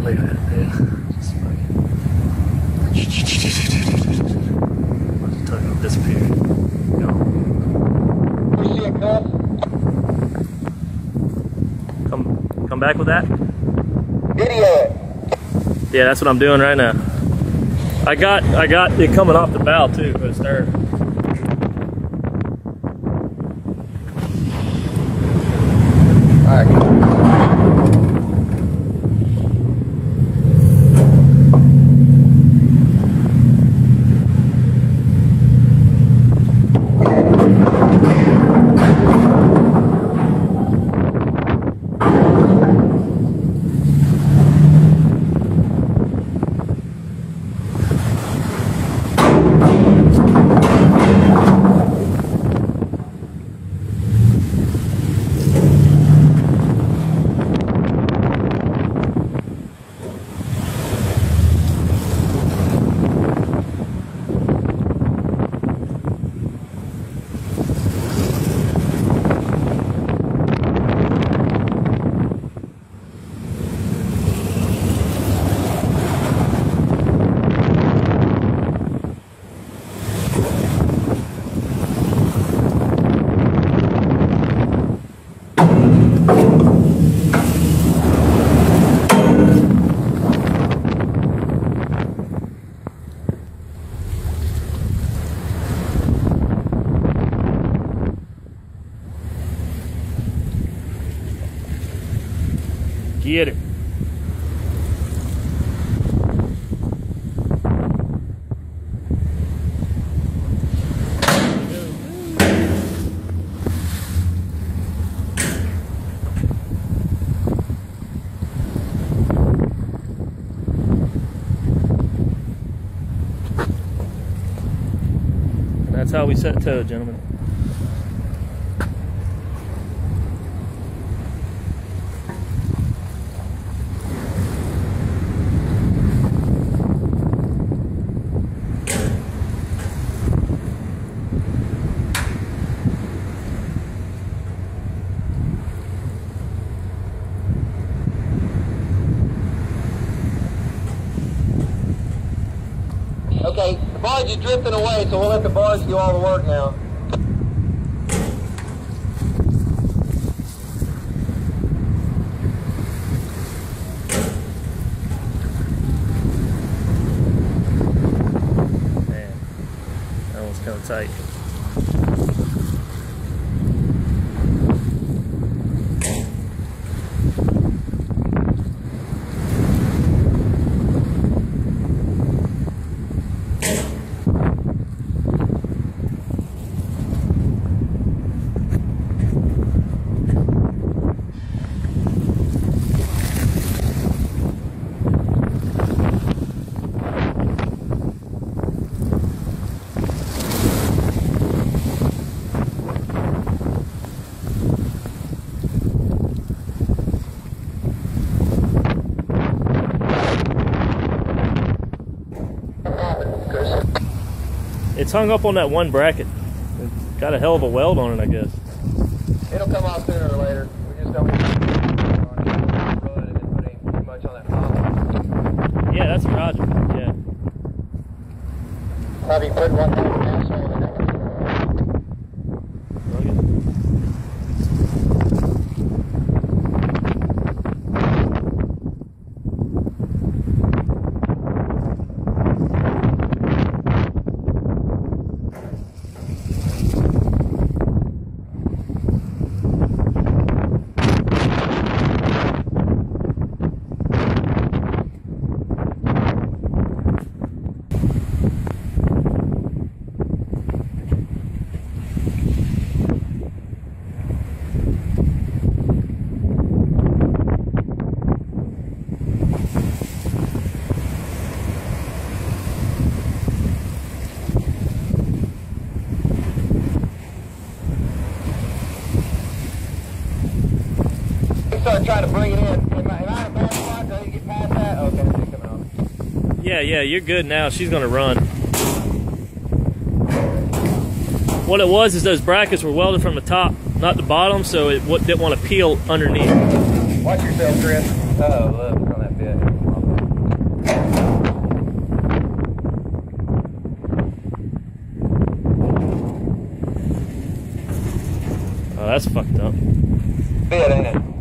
Look at that, man. Just fucking. Watch the tug will disappear. Go. You see a cup? Come back with that? Video it. Yeah, that's what I'm doing right now. I got it coming off the bow too for the stern. Alright. Get it. That's how we set tow, gentlemen. Okay, the barge is drifting away, so we'll let the barge do all the work now. Man, that one's kind of tight. It's hung up on that one bracket. It's got a hell of a weld on it, I guess. It'll come off sooner or later. We just don't need to run and then put too much on that top. Yeah, that's Roger. Yeah. Probably put one gas on it. Start trying to bring it in. Am I in a bad spot? Do I need to get past that? Okay, it's coming off. Yeah, you're good now. She's gonna run. What it was is those brackets were welded from the top, not the bottom, so it didn't want to peel underneath. Watch yourself, Chris. Oh, look on that bit. Oh, that's fucked up. Bit, ain't it?